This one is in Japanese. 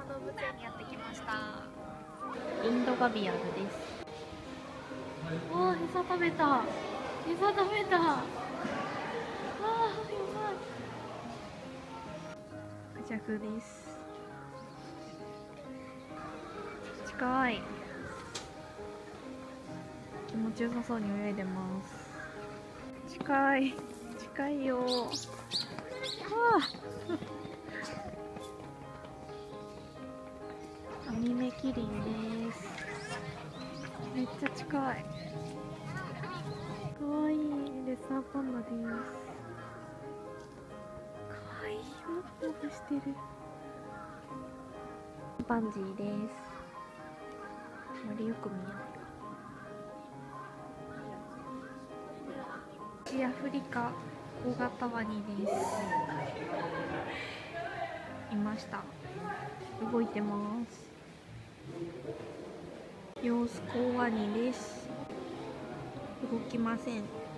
動物園にやってきました。インドガビアルです。あー、餌食べた。餌食べた。あー、やばい。クジャクです。近い。気持ちよさそうに泳いでます。近い。近いよ。アミメキリンです。めっちゃ近い。かわいいレッサーパンダです。かわいい。モフモフしてる。チンパンジーです。あまりよく見えないか。西アフリカ小型ワニです。いました。動いてます。様子コウワニです。動きません。